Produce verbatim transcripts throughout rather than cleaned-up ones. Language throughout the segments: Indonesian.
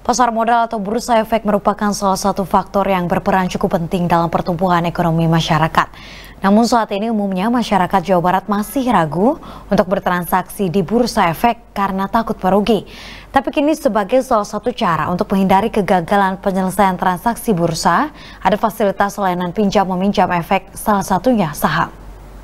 Pasar modal atau bursa efek merupakan salah satu faktor yang berperan cukup penting dalam pertumbuhan ekonomi masyarakat. Namun saat ini umumnya masyarakat Jawa Barat masih ragu untuk bertransaksi di bursa efek karena takut merugi. Tapi kini sebagai salah satu cara untuk menghindari kegagalan penyelesaian transaksi bursa, ada fasilitas layanan pinjam meminjam efek, salah satunya saham.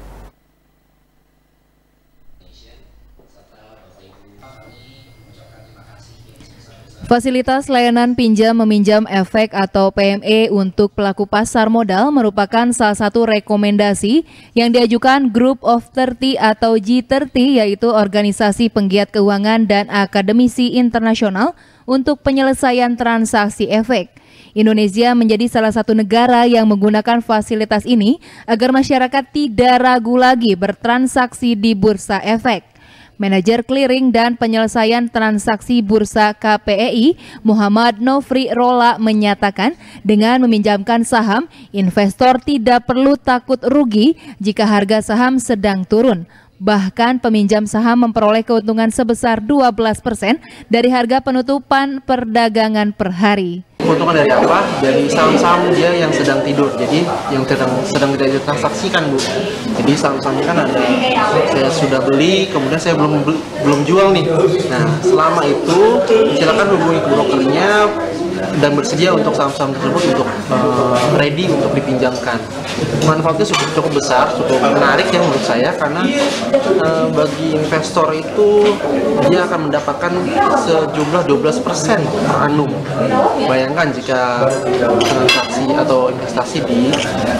Fasilitas layanan pinjam meminjam efek atau P M E untuk pelaku pasar modal merupakan salah satu rekomendasi yang diajukan Group of tiga puluh atau G tiga puluh, yaitu organisasi penggiat keuangan dan akademisi internasional untuk penyelesaian transaksi efek. Indonesia menjadi salah satu negara yang menggunakan fasilitas ini agar masyarakat tidak ragu lagi bertransaksi di bursa efek. Manajer Clearing dan Penyelesaian Transaksi Bursa K P E I, Muhammad Nofri Rola, menyatakan dengan meminjamkan saham, investor tidak perlu takut rugi jika harga saham sedang turun. Bahkan peminjam saham memperoleh keuntungan sebesar dua belas persen dari harga penutupan perdagangan per hari. Keuntungan dari apa? Dari saham-saham dia yang sedang tidur, jadi yang sedang sedang tidak ditransaksikan, Bu. Jadi saham-sahamnya kan ada, saya sudah beli, kemudian saya belum belum jual nih. Nah, selama itu silakan hubungi brokernya dan bersedia untuk saham-saham tersebut untuk uh, ready untuk dipinjamkan. Manfaatnya cukup, cukup besar, cukup menarik ya menurut saya, karena uh, bagi investor itu dia akan mendapatkan sejumlah dua belas persen per annum. Bayangkan jika transaksi atau investasi di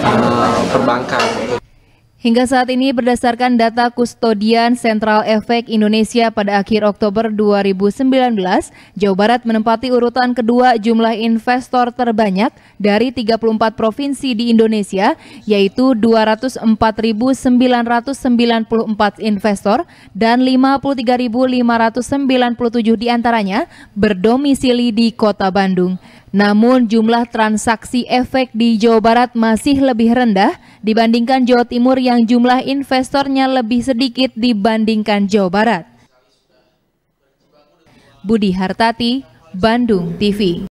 uh, perbankan. Hingga saat ini berdasarkan data Kustodian Sentral Efek Indonesia pada akhir Oktober dua ribu sembilan belas, Jawa Barat menempati urutan kedua jumlah investor terbanyak dari tiga puluh empat provinsi di Indonesia, yaitu dua ratus empat ribu sembilan ratus sembilan puluh empat investor dan lima puluh tiga ribu lima ratus sembilan puluh tujuh diantaranya berdomisili di Kota Bandung. Namun jumlah transaksi efek di Jawa Barat masih lebih rendah dibandingkan Jawa Timur yang jumlah investornya lebih sedikit dibandingkan Jawa Barat. Budi Hartati, Bandung T V.